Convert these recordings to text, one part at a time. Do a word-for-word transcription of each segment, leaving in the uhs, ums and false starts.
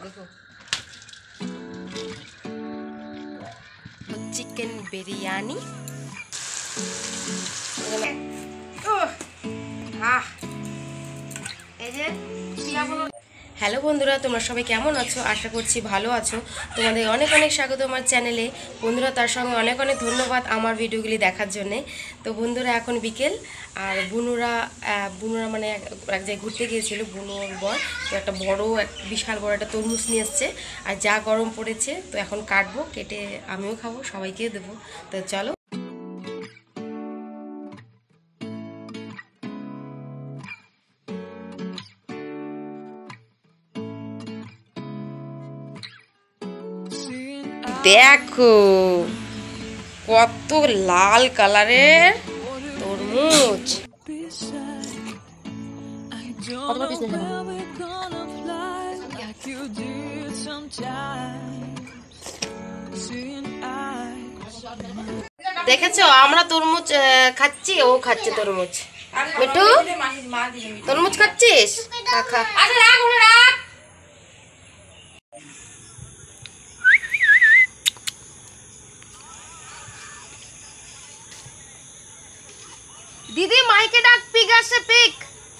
Chicken biryani. Hello বন্ধুরা, তোমরা সবাই কেমন আছো? আশা করছি ভালো আছো। তোমাদের অনেক অনেক স্বাগত আমার চ্যানেলে। বন্ধুরা, তার সঙ্গে অনেক অনেক ধন্যবাদ আমার ভিডিওগুলি দেখার জন্যে। তো বন্ধুরা, এখন বিকেল, আর বুনুরা বুনুরা মানে এক জায়গায় ঘুরতে গিয়েছিল, বুনু ওর বর। তো একটা বড় এক বিশাল বড় একটা তরমুজ নিয়ে এসছে, আর যা গরম পড়েছে, তো এখন কাটবো, কেটে আমিও খাবো, সবাইকে দেবো। তো চলো। দেখো কত লাল কালারের তরমুজ। দেখেছো, আমরা তরমুজ খাচ্ছি, ও খাচ্ছে তরমুজ। মিঠু, তরমুজ খাচ্ছিস? খা খা। दीदी माइके डाक पिक से पिक।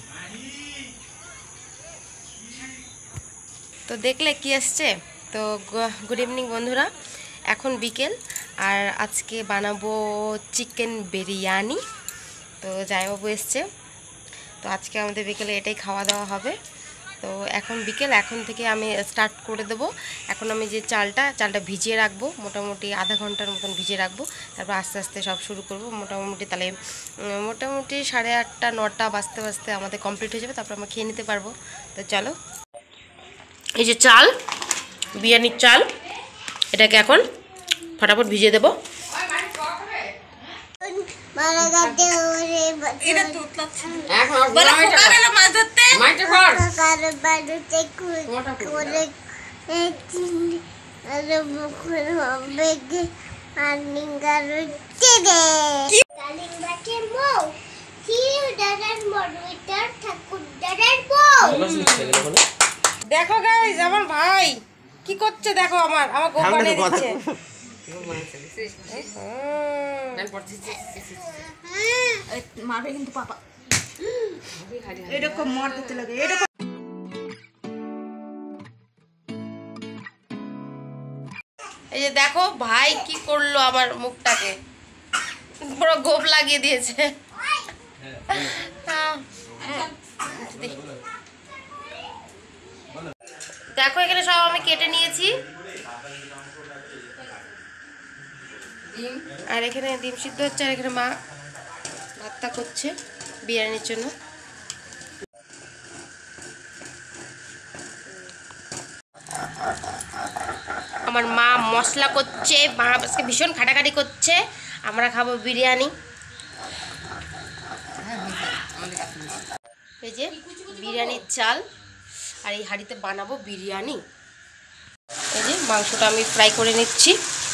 तो देखले कि আসছে। তো গুড ইভিনিং বন্ধুরা, এখন বিকেল, আর আজকে বানাবো চিকেন বিরিয়ানি। তো জামাইবাবু এসছে, তো আজকে আমাদের বিকেলে এটাই খাওয়া দাওয়া হবে। তো এখন বিকেল, এখন থেকে আমি স্টার্ট করে দেবো। এখন আমি যে চালটা চালটা ভিজিয়ে রাখবো, মোটামুটি আধা ঘন্টার মতন ভিজিয়ে রাখবো। তারপর আস্তে আস্তে সব শুরু করব। মোটামুটি তাহলে মোটামুটি সাড়ে আটটা নটা বাজতে বাজতে আমাদের কমপ্লিট হয়ে যাবে, তারপর আমরা খেয়ে নিতে পারবো। তো চলো, এই যে চাল, বিরিয়ানির চাল, এটাকে এখন ফটাফট ভিজিয়ে দেবো। দেখো গাইস, আমার ভাই কি করছে, দেখো আমার আমার গোপ বানিয়ে দিচ্ছে। মারবে কিন্তু পাপা, এরকম মার দিতে লাগে এরকম। এই যে দেখো ভাই কি করলো, আমার মুখটাকে পুরো গোপ লাগিয়ে দিয়েছে। দেখো এখানে সব আমি কেটে নিয়েছি, আর এখানে ডিম সিদ্ধ হচ্ছে, আর এখানে মা ভাতটা করছে বিরিয়ানির জন্য। আমার মা মশলা করছে, মা আজকে ভীষণ খাটাখাটি করছে। আমরা খাবো বিরিয়ানি। এই যে বিরিয়ানির চাল, আর এই হাঁড়িতে বানাবো বিরিয়ানি। এই যে মাংসটা আমি ফ্রাই করে নিচ্ছি,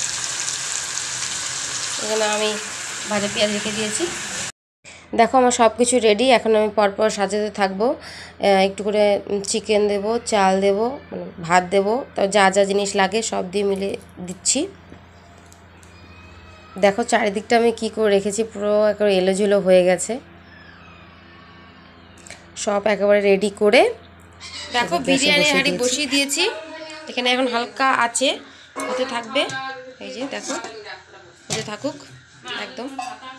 এখানে আমি ভাজা পেঁয়াজ রেখে দিয়েছি। দেখো আমার সব কিছু রেডি, এখন আমি পরপর সাজাতে থাকবো। একটু করে চিকেন দেব, চাল দেব, মানে ভাত দেবো, তো যা যা জিনিস লাগে সব দিয়ে মিলে দিচ্ছি। দেখো চারিদিকটা আমি কি করে রেখেছি, পুরো একেবারে এলোঝুলো হয়ে গেছে। সব একেবারে রেডি করে দেখো বিরিয়ানি হাঁড়ি বসিয়ে দিয়েছি। এখানে এখন হালকা আছে, হতে থাকবে। এই যে দেখো, হতে থাকুক একদম।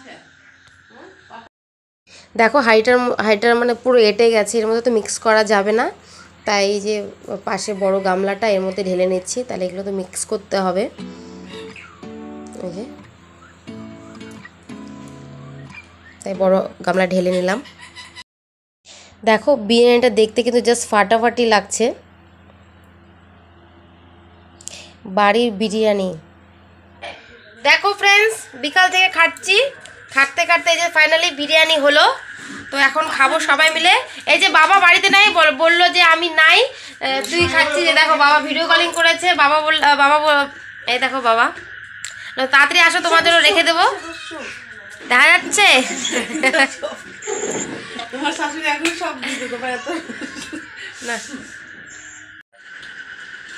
দেখো হাঁড়িটার হাঁড়িটার মানে পুরো এঁটে গেছে, এর মধ্যে তো মিক্স করা যাবে না, তাই এই যে পাশে বড় গামলাটা এর মধ্যে ঢেলে নিচ্ছি, তাহলে এগুলো তো মিক্স করতে হবে। এই যে তাই বড় গামলা ঢেলে নিলাম। দেখো বিরিয়ানিটা দেখতে কিন্তু জাস্ট ফাটাফাটি লাগছে, বাড়ির বিরিয়ানি। দেখো ফ্রেন্ডস, বিকাল থেকে খাচ্ছি, খাটতে খাটতে এই যে ফাইনালি বিরিয়ানি হলো। তো এখন খাবো সবাই মিলে। এই যে বাবা বাড়িতে নাই, বললো যে আমি নাই, তুই খাচ্ছিস। দেখো বাবা ভিডিও কলিং করেছে, বাবা বল বাবা এই দেখো বাবা, তাড়াতাড়ি আসো, তোমার জন্য রেখে দেবো। দেখা যাচ্ছে তোমার শাশুড়ি এখন সব দিয়ে দেবো না।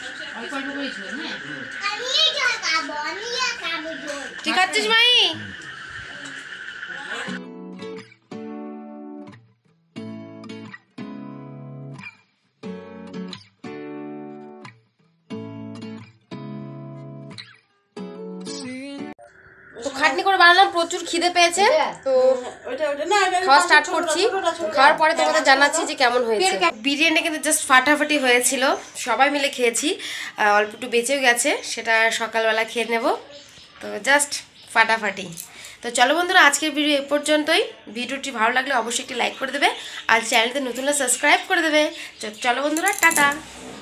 তুই খাচ্ছিস মাই? তো খাটনি করে বানালাম, প্রচুর খিদে পেয়েছে, তো খাওয়া স্টার্ট করছি। খাওয়ার পরে তোমাদের জানাচ্ছি যে কেমন হয়েছে। বিরিয়ানি কিন্তু জাস্ট ফাটাফাটি হয়েছিল, সবাই মিলে খেয়েছি, অল্প একটু বেঁচেও গেছে, সেটা সকালবেলা খেয়ে নেব। তো জাস্ট ফাটাফাটি। তো চলো বন্ধুরা, আজকের ভিডিও এ পর্যন্তই। ভিডিওটি ভালো লাগলে অবশ্যই একটি লাইক করে দেবে, আর চ্যানেলতে নতুন সাবস্ক্রাইব করে দেবে। চলো বন্ধুরা, টাটা।